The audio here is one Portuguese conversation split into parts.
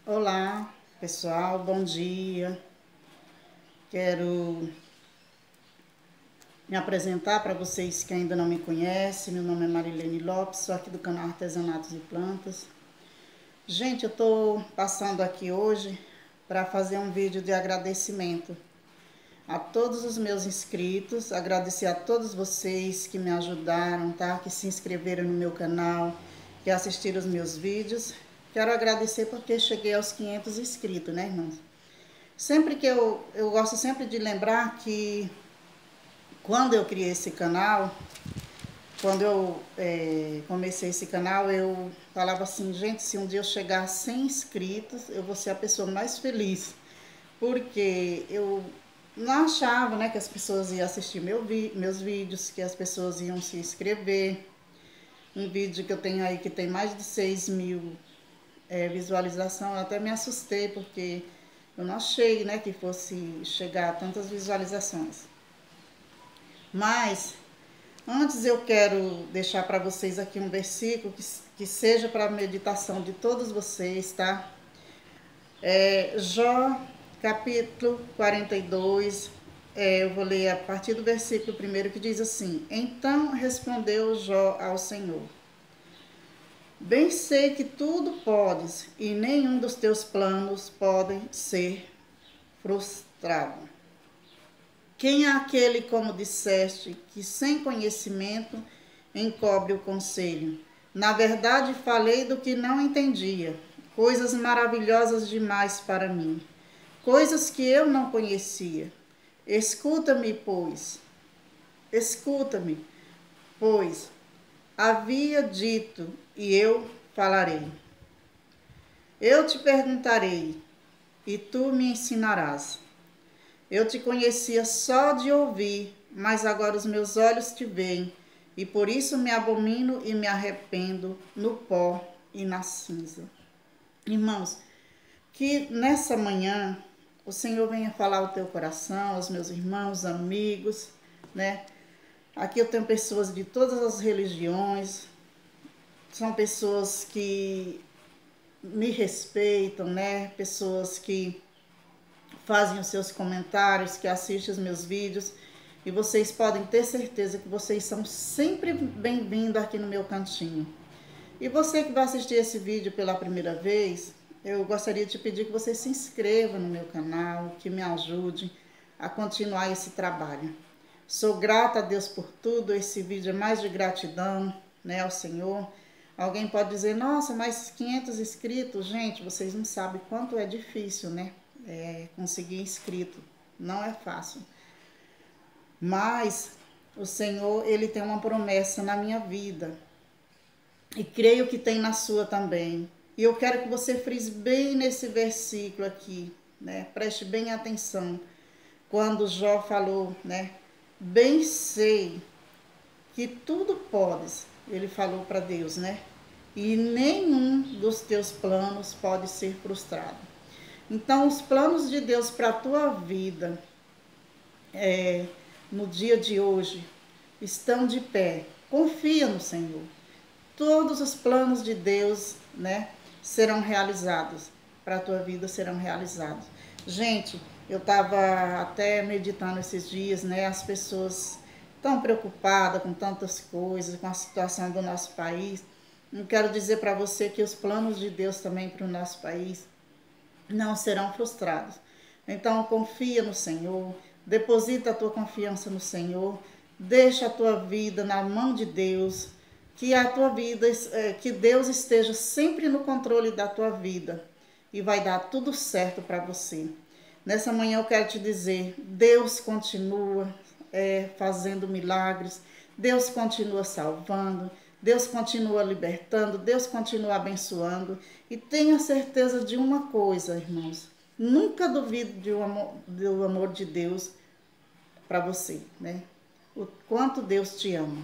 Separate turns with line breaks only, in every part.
Olá, pessoal, bom dia. Quero me apresentar para vocês que ainda não me conhecem. Meu nome é Marilene Lopes, sou aqui do canal Artesanatos e Plantas. Gente, eu estou passando aqui hoje para fazer um vídeo de agradecimento a todos os meus inscritos, agradecer a todos vocês que me ajudaram, tá? Que se inscreveram no meu canal, que assistiram os meus vídeos. Quero agradecer porque cheguei aos 500 inscritos, né, irmãos? Sempre que eu gosto sempre de lembrar que quando eu criei esse canal, quando eu comecei esse canal, eu falava assim, gente, se um dia eu chegar a 100 inscritos, eu vou ser a pessoa mais feliz. Porque eu não achava, né, que as pessoas iam assistir meus vídeos, que as pessoas iam se inscrever. Um vídeo que eu tenho aí que tem mais de 6.000 visualização, eu até me assustei, porque eu não achei, né, que fosse chegar a tantas visualizações. Mas, antes eu quero deixar para vocês aqui um versículo que seja para a meditação de todos vocês, tá? Jó, capítulo 42, eu vou ler a partir do versículo 1 que diz assim: Então respondeu Jó ao Senhor: Bem sei que tudo podes, e nenhum dos teus planos pode ser frustrado. Quem é aquele, como disseste, que sem conhecimento encobre o conselho? Na verdade, falei do que não entendia, coisas maravilhosas demais para mim, coisas que eu não conhecia. Escuta-me, pois havia dito, e eu falarei. Eu te perguntarei, e tu me ensinarás. Eu te conhecia só de ouvir, mas agora os meus olhos te veem, e por isso me abomino e me arrependo no pó e na cinza. Irmãos, que nessa manhã o Senhor venha falar ao teu coração, aos meus irmãos, amigos, né? Aqui eu tenho pessoas de todas as religiões, são pessoas que me respeitam, né? Pessoas que fazem os seus comentários, que assistem os meus vídeos. E vocês podem ter certeza que vocês são sempre bem-vindos aqui no meu cantinho. E você que vai assistir esse vídeo pela primeira vez, eu gostaria de te pedir que você se inscreva no meu canal, que me ajude a continuar esse trabalho. Sou grata a Deus por tudo, esse vídeo é mais de gratidão, né, ao Senhor. Alguém pode dizer, nossa, mas 500 inscritos, gente, vocês não sabem quanto é difícil, né? Conseguir inscrito, não é fácil. Mas o Senhor, Ele tem uma promessa na minha vida. E creio que tem na sua também. E eu quero que você frise bem nesse versículo aqui, né? Preste bem atenção. Quando Jó falou, né? Bem sei que tudo podes, ele falou para Deus, né? E nenhum dos teus planos pode ser frustrado. Então, os planos de Deus para a tua vida, no dia de hoje, estão de pé. Confia no Senhor. Todos os planos de Deus, né, serão realizados. Para a tua vida serão realizados. Gente, eu estava até meditando esses dias, né, as pessoas tão preocupadas com tantas coisas, com a situação do nosso país. Eu quero dizer para você que os planos de Deus também para o nosso país não serão frustrados. Então confia no Senhor, deposita a tua confiança no Senhor, deixa a tua vida na mão de Deus, que a tua vida, que Deus esteja sempre no controle da tua vida e vai dar tudo certo para você. Nessa manhã eu quero te dizer, Deus continua fazendo milagres, Deus continua salvando, Deus continua libertando, Deus continua abençoando. E tenha certeza de uma coisa, irmãos. Nunca duvide do amor de Deus para você, né? O quanto Deus te ama.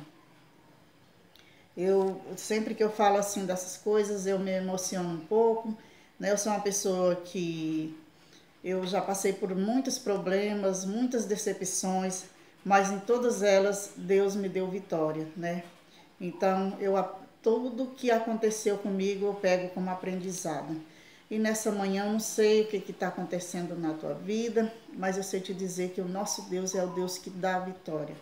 Sempre que eu falo assim dessas coisas, eu me emociono um pouco, né? Eu sou uma pessoa que eu já passei por muitos problemas, muitas decepções, mas em todas elas Deus me deu vitória, né? Então, tudo que aconteceu comigo eu pego como aprendizado. E nessa manhã eu não sei o que está acontecendo na tua vida, mas eu sei te dizer que o nosso Deus é o Deus que dá a vitória,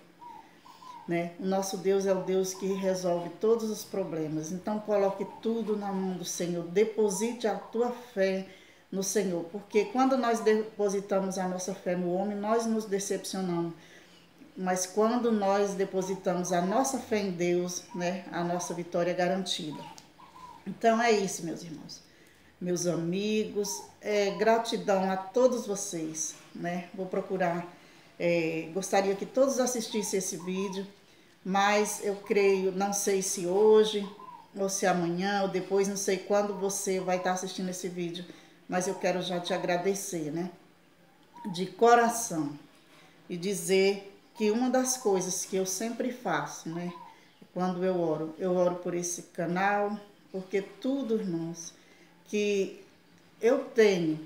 né? O nosso Deus é o Deus que resolve todos os problemas. Então coloque tudo na mão do Senhor, deposite a tua fé no Senhor, porque quando nós depositamos a nossa fé no homem, nós nos decepcionamos. Mas quando nós depositamos a nossa fé em Deus, né, a nossa vitória é garantida. Então é isso, meus irmãos, meus amigos, gratidão a todos vocês, né? Vou procurar, gostaria que todos assistissem esse vídeo, mas eu creio, não sei se hoje, ou se amanhã, ou depois, não sei quando você vai estar assistindo esse vídeo, mas eu quero já te agradecer, né? De coração, e dizer que uma das coisas que eu sempre faço, né? Quando eu oro por esse canal, porque tudo, irmãos, que eu tenho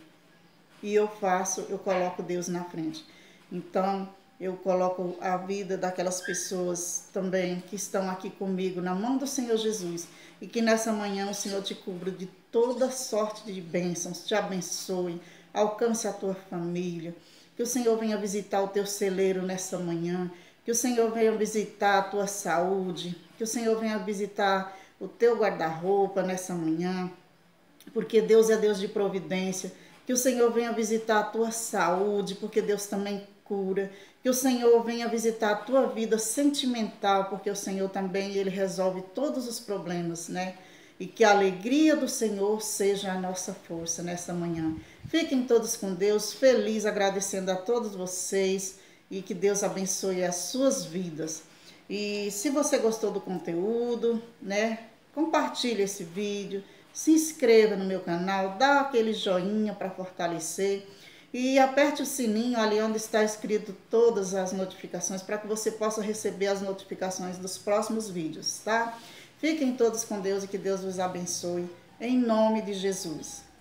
e eu faço, eu coloco Deus na frente. Então, eu coloco a vida daquelas pessoas também que estão aqui comigo na mão do Senhor Jesus. E que nessa manhã o Senhor te cubra de toda sorte de bênçãos, te abençoe, alcance a tua família. Que o Senhor venha visitar o teu celeiro nessa manhã. Que o Senhor venha visitar a tua saúde. Que o Senhor venha visitar o teu guarda-roupa nessa manhã. Porque Deus é Deus de providência. Que o Senhor venha visitar a tua saúde, porque Deus também cura. Que o Senhor venha visitar a tua vida sentimental, porque o Senhor também, Ele resolve todos os problemas, né? E que a alegria do Senhor seja a nossa força nessa manhã. Fiquem todos com Deus, feliz, agradecendo a todos vocês e que Deus abençoe as suas vidas. E se você gostou do conteúdo, né? Compartilhe esse vídeo, se inscreva no meu canal, dá aquele joinha para fortalecer e aperte o sininho ali onde está escrito todas as notificações para que você possa receber as notificações dos próximos vídeos, tá? Fiquem todos com Deus e que Deus os abençoe, em nome de Jesus.